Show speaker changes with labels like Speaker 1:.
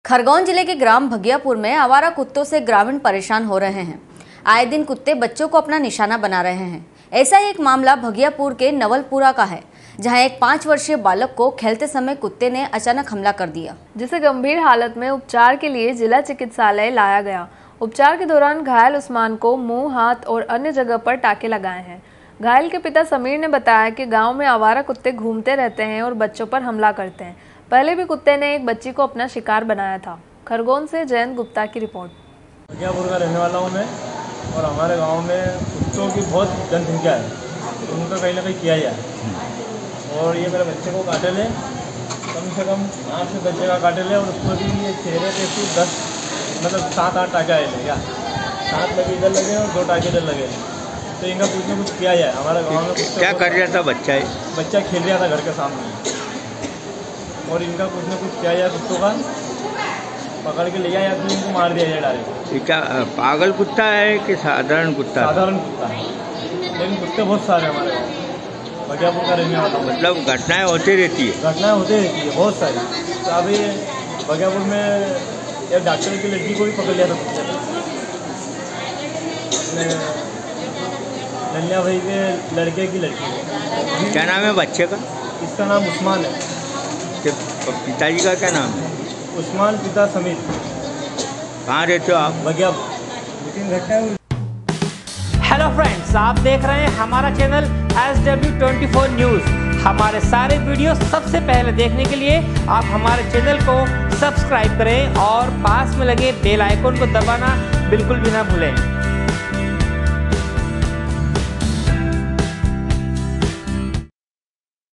Speaker 1: खरगोन जिले के ग्राम भगियापुर में आवारा कुत्तों से ग्रामीण परेशान हो रहे हैं। आए दिन कुत्ते बच्चों को अपना निशाना बना रहे हैं। ऐसा ही एक मामला भगियापुर के नवलपुरा का है, जहां एक 5 वर्षीय बालक को खेलते समय कुत्ते ने अचानक हमला कर दिया,
Speaker 2: जिसे गंभीर हालत में उपचार के लिए जिला चिकित्सालय लाया गया। उपचार के दौरान घायल उस्मान को मुंह, हाथ और अन्य जगह पर टाके लगाए हैं। घायल के पिता समीर ने बताया कि गांव में आवारा कुत्ते घूमते रहते हैं और बच्चों पर हमला करते हैं। पहले भी कुत्ते ने एक बच्ची को अपना शिकार बनाया था। खरगोन से जयंत गुप्ता की रिपोर्ट।
Speaker 3: भगियापुर का रहने वाला हूँ मैं, और हमारे गांव में कुत्तों की बहुत जनसंख्या है, तो उनका कहीं ना कहीं किया जाए। और ये मेरे बच्चे को काटे ले, कम से कम 8 से 10 जगह काटे ले, और उसको भी ये चेहरे पे सिर्फ 10 मतलब 7-8 टाके आए ले, क्या 7 लगे इधर लगे और 2 टाके इधर लगे। तो इनका कुछ ना कुछ किया जाए। हमारे गाँव में
Speaker 4: क्या कर रहा था बच्चा
Speaker 3: खेल रहा था घर के सामने, और इनका कुछ ना कुछ किया जाए। कुत्तों का पकड़ के ले जाए या फिर इनको मार दिया जाए डायरेक्ट।
Speaker 4: क्या पागल कुत्ता है कि साधारण कुत्ता?
Speaker 3: साधारण कुत्ता है, लेकिन कुत्ते बहुत सारे हमारे गाँव भगियापुर का रहने वाला।
Speaker 4: मतलब घटनाएं होती रहती है
Speaker 3: बहुत सारी। तो अभी भगियापुर में एक डॉक्टर की लड़की को भी पकड़ लिया था कुत्ते ने। नन्या भाई के लड़के की लड़की।
Speaker 4: क्या नाम है बच्चे का?
Speaker 3: इसका नाम उस्मान है।
Speaker 4: पिताजी का क्या नाम है?
Speaker 3: उस्मान, पिता समीर।
Speaker 4: कहाँ रहते हो आप?
Speaker 3: भगियापुर।
Speaker 5: हेलो फ्रेंड्स, आप देख रहे हैं हमारा चैनल SW24 न्यूज़। हमारे सारे वीडियो सबसे पहले देखने के लिए आप हमारे चैनल को सब्सक्राइब करें और पास में लगे बेल आइकन को दबाना बिल्कुल भी ना भूलें।